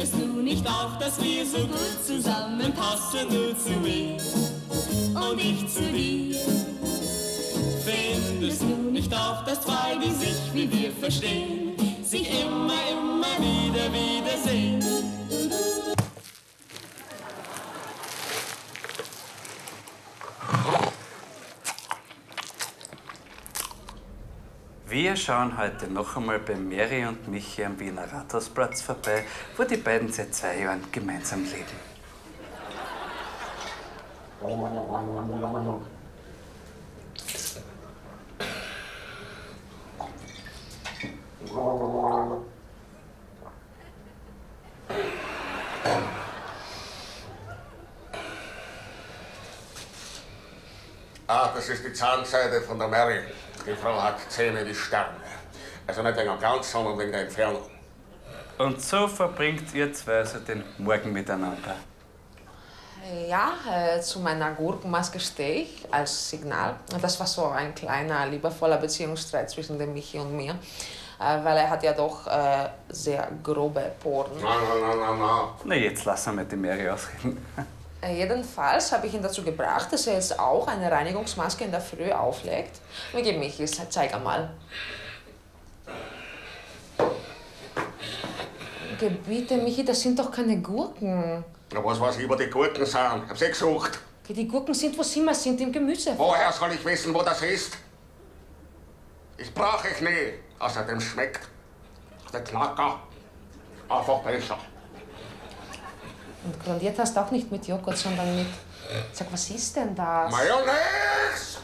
Findest du nicht auch, dass wir so gut zusammenpassen, du zu mir und ich zu dir? Findest du nicht auch, dass zwei, die sich wie wir verstehen, sich immer, immer wieder wiedersehen? Wir schauen heute noch einmal bei Mary und Michi am Wiener Rathausplatz vorbei, wo die beiden seit 2 Jahren gemeinsam leben. Ah, das ist die Zahnseide von der Mary. Die Frau hat Zähne wie Sterne. Also nicht wegen dem Glanz, sondern wegen der Entfernung. Und so verbringt ihr zwei also den Morgen miteinander. Ja, zu meiner Gurkenmaske stehe ich als Signal. Das war so ein kleiner, liebevoller Beziehungsstreit zwischen dem Michi und mir. Weil er hat ja doch sehr grobe Poren. Na, jetzt lassen wir die Mary ausreden. Jedenfalls habe ich ihn dazu gebracht, dass er jetzt auch eine Reinigungsmaske in der Früh auflegt. Und gib Michi, zeig einmal. Bitte, Michi, das sind doch keine Gurken. Ja, was weiß ich, wo die Gurken sind? Ich hab sie gesucht. Die Gurken sind, wo sie immer sind, im Gemüse. Woher soll ich wissen, wo das ist? Das brauche ich nie. Außerdem schmeckt der Knacker einfach besser. Und grundiert hast du auch nicht mit Joghurt, sondern mit... Sag, was ist denn das? Mayonnaise!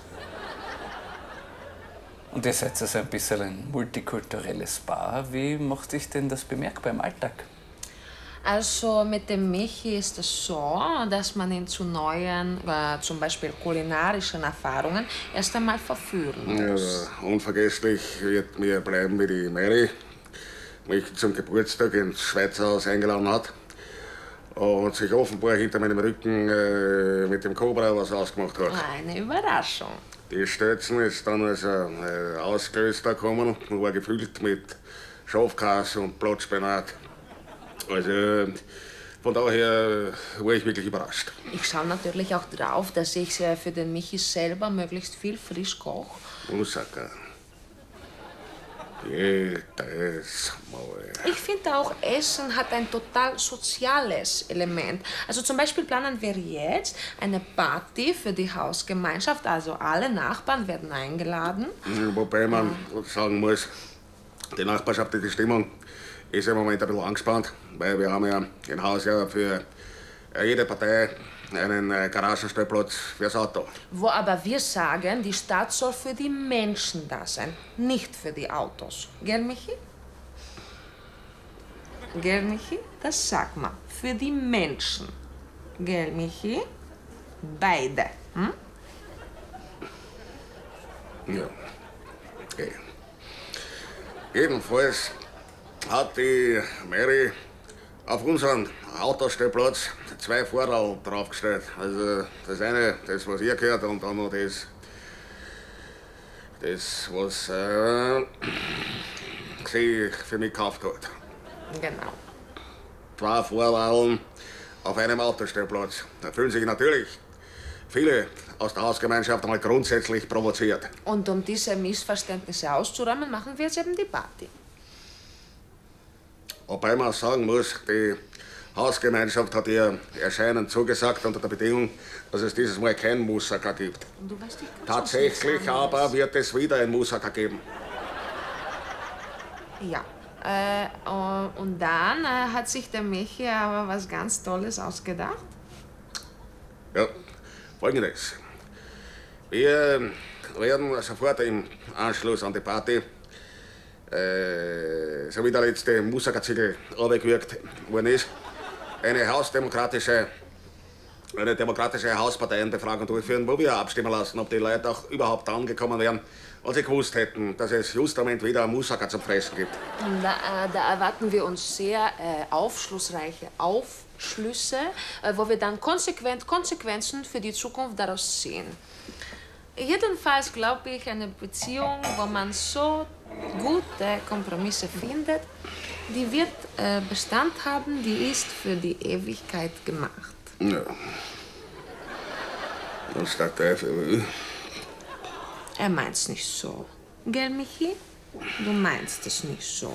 Und ihr seid also ein bisschen ein multikulturelles Paar. Wie macht sich denn das bemerkbar im Alltag? Also mit dem Michi ist es so, dass man ihn zu neuen, zum Beispiel kulinarischen Erfahrungen erst einmal verführen muss. Ja, unvergesslich wird mir bleiben, wie die Mary mich zum Geburtstag ins Schweizer Haus eingeladen hat und sich offenbar hinter meinem Rücken mit dem Cobra was ausgemacht hat. Eine Überraschung. Die Stötzen ist dann also ausgelöst gekommen und war gefüllt mit Schafkäse und Blattspinat. Also von daher war ich wirklich überrascht. Ich schaue natürlich auch drauf, dass ich für den Michi selber möglichst viel frisch koche. Moussaka. Jedes Mal. Ich finde auch, Essen hat ein total soziales Element. Also zum Beispiel planen wir jetzt eine Party für die Hausgemeinschaft. Also alle Nachbarn werden eingeladen. Wobei man sagen muss, die nachbarschaftliche Stimmung ist im Moment ein bisschen angespannt, weil wir haben ja im Haus ja für jede Partei einen Garagenstellplatz fürs Auto. Wo aber wir sagen, die Stadt soll für die Menschen da sein, nicht für die Autos. Gell, Michi? Gell, Michi? Das sag mal. Für die Menschen. Gell, Michi? Beide. Hm? Ja. Okay. Jedenfalls hat die Mary auf unseren Autostellplatz 2 Fahrräder draufgestellt. Also das eine, das was ihr gehört, und dann noch das was sie für mich gekauft hat. Genau. 2 Fahrräder auf einem Autostellplatz. Da fühlen sich natürlich viele aus der Hausgemeinschaft einmal grundsätzlich provoziert. Und um diese Missverständnisse auszuräumen, machen wir jetzt eben die Party. Wobei man sagen muss, die Hausgemeinschaft hat ihr Erscheinen zugesagt unter der Bedingung, dass es dieses Mal kein Moussaka gibt. Und du weißt nicht, Tatsächlich aber wird es wieder ein Moussaka geben. Ja. Und dann hat sich der Michi aber was ganz Tolles ausgedacht. Ja, Folgendes. Wir werden sofort im Anschluss an die Party, so wie der letzte Moussaka-Ziegel runtergewürgt worden ist, eine demokratische Hausparteienbefragung durchführen, wo wir abstimmen lassen, ob die Leute auch überhaupt angekommen wären, als sie gewusst hätten, dass es just im Moment wieder Moussaka zum Fressen gibt. Und da erwarten wir uns sehr aufschlussreiche Aufschlüsse, wo wir dann Konsequenzen für die Zukunft daraus ziehen. Jedenfalls glaube ich, eine Beziehung, wo man so gute Kompromisse findet, die wird Bestand haben, die ist für die Ewigkeit gemacht. Ja. Das sagt er für... Er meint's nicht so. Gell, Michi? Du meinst es nicht so.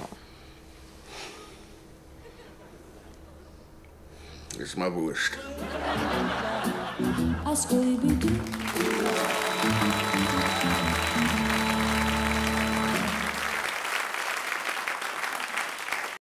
Ist mir wurscht. Als Scooby-Doo.